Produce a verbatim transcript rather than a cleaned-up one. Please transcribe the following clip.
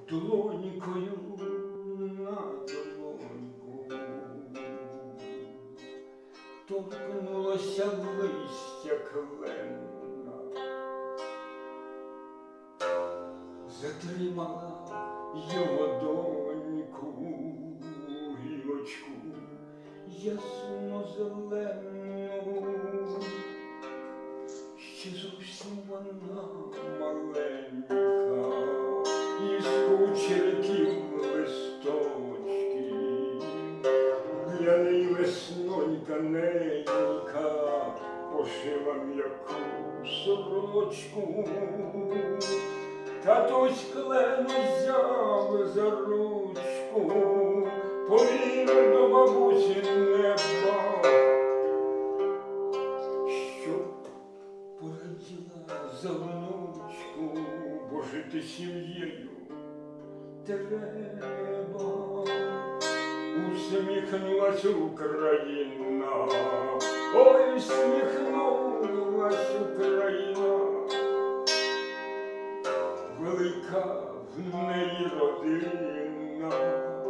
долонькою на долоньку торкнулося листя клена, затримала його доньку, гілочку ясно-зелену. Ще зовсім вона маленька, із кучерків листочки, для неї веснонька ненька пошила м'яку сорочку. Татусь клен взяв за ручку, повів до бабусі неба, щоб пораділа за внучку, бо жити сім'єю треба. Усміхнулась Україна, ой, усміхнулась Україна, велика в неї родина.